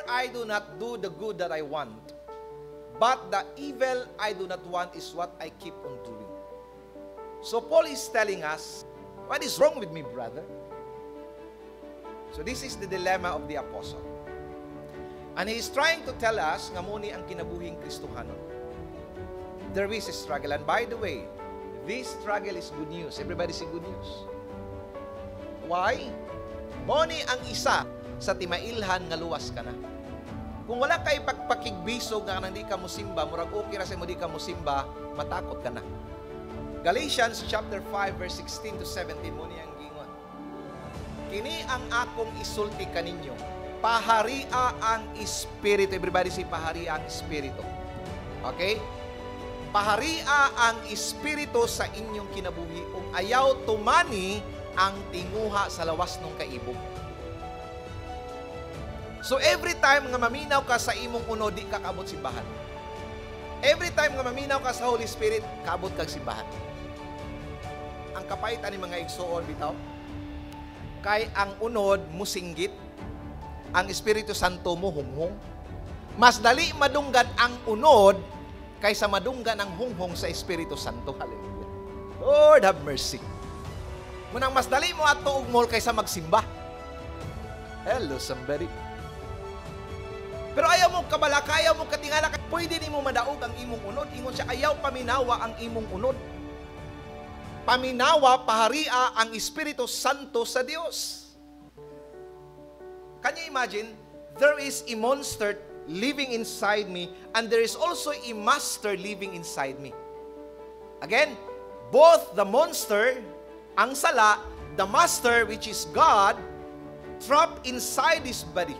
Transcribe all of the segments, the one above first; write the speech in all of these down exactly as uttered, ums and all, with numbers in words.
I do not do the good that I want, but the evil I do not want is what I keep on doing. So Paul is telling us, what is wrong with me, brother? So this is the dilemma of the apostle. And he is trying to tell us nga muni ang kinabuhing Kristohanon. There is a struggle. And by the way, this struggle is good news. Everybody say good news. Why? Muni ang isa sa timailhan nga luwas ka na. Kung wala kay pagpakigbisog nga hindi ka musimba, murag okay ra sa mo di ka musimba, matakot ka na. Galatians chapter five verse sixteen to seventeen mo niyang gingon. Kini ang akong isulti kaninyo. Paharia ang espiritu. Everybody say paharia ang espiritu. Okay? Paharia ang espiritu sa inyong kinabuhi ug ayaw tumani ang tinguha sa lawas ng kaibog. So every time nga maminaw ka sa imong unod, di ka kaabot simbahan. Every time nga maminaw ka sa Holy Spirit, kaabot kag simbahan. Ang kapaitan ni mga igsoon bitaw, kay ang unod musinggit, ang Espiritu Santo mo hunghong. Mas dali madunggan ang unod kaysa madunggan ang hunghong sa Espiritu Santo. Hallelujah. Lord have mercy. Munang mas dali mo ato ugmol kaysa magsimba. Hello somebody. Pero ayaw mo kabalaka, ayaw mo katingala, pwede ni mo madaog ang imong unod. Ingon siya, ayaw paminawa ang imong unod. Paminawa, paharia ang Espiritu Santo sa Diyos. Can you imagine? There is a monster living inside me and there is also a master living inside me. Again, both the monster, ang sala, the master, which is God, trapped inside this body.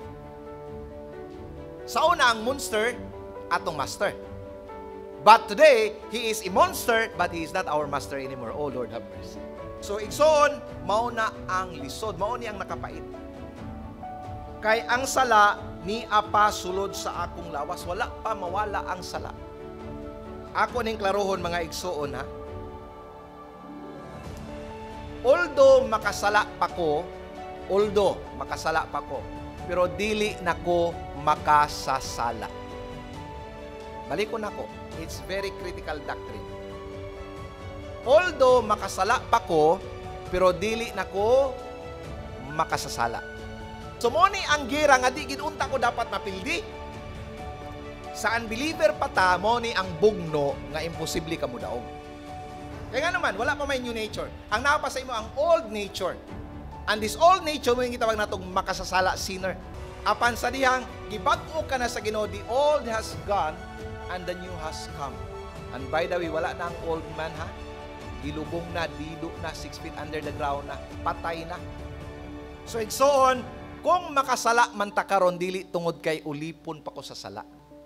Sa una ang monster, atong master. But today, he is a monster, but he is not our master anymore. Oh Lord, have mercy. So, igsoon, mauna ang lisod. Mauna ang nakapait. Kay ang sala, ni apa sulod sa akong lawas. Wala pa mawala ang sala. Ako ning klarohon, mga igsoon, ha? Although makasala pa ko, although makasala pa ko, pero dili na ko makasasala. Balikon ako. It's very critical doctrine. Although makasala pa ko, pero dili na ko makasasala. So mo ni ang gira nga di ginunta ko dapat mapildi. Sa unbeliever pa ta, mo ni ang bugno nga imposible ka mo daog. Kaya nga naman, wala pa may new nature. Ang napa sa imo ang old nature. And this old nature mo yung gitawag natong makasasala sinner. Apan sa dihang, gibag-o ka na sa Ginoo, the old has gone and the new has come. And by the way, wala na ang old man, ha? Gilubong na, dido na, six feet under the ground na, patay na. So, igsoon, kung makasala man ta karon dili tungod kay ulipon pa ko sa sala.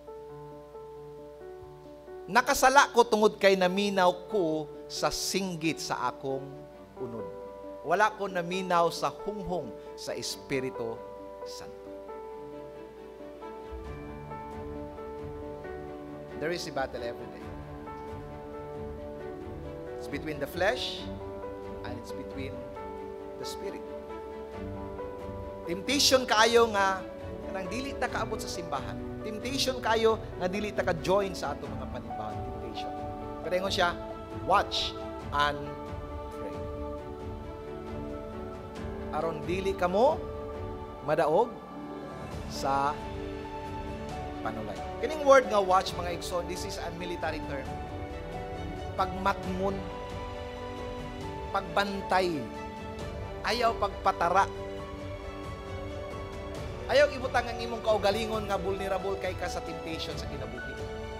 Nakasala ko tungod kay naminaw ko sa singgit sa akong unod. Wala ko naminaw sa hunghong sa Espiritu Santo. There is a battle every day. It's between the flesh and it's between the spirit. Temptation kayo nga nang dili ta kaabot sa simbahan. Temptation kayo nga dili ta ka-join sa ato mga panimbahan. Temptation. Pero ingon siya, watch and pray. Aron dili kamo madaog sa panulay. Kining word nga watch, mga igsoon, this is a military term. Pagmatngon, pagbantay, ayaw pagpatara. Ayaw ibutang ang imong kaugalingon nga vulnerable kay ka sa temptation sa kinabuhi.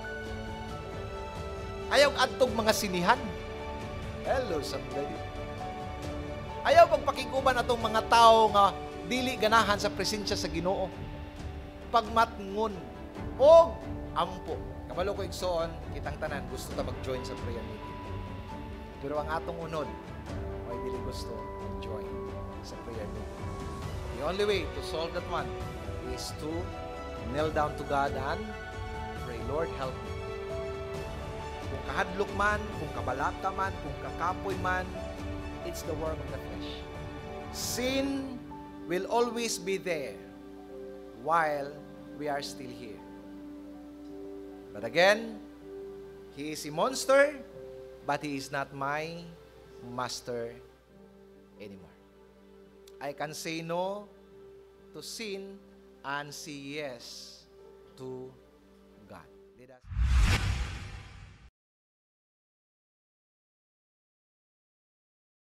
Ayaw adtog mga sinihan. Hello, somebody. Ayaw pagpakiguban atong mga tao nga dili ganahan sa presensya sa Ginoo. Pagmatngon o ampo. Kabalo ko igsoon, kitang tanan, gusto ta mag-join sa prayer meeting. Pero ang atong unod, may dili gusto mag-join sa prayer meeting. The only way to solve that one is to kneel down to God and pray, Lord, help me. Kung kahadlok man, kung kabalaka man, kung kakapoy man, it's the work of the flesh. Sin will always be there while we are still here. But again, he is a monster, but he is not my master anymore. I can say no to sin and say yes to God. Let us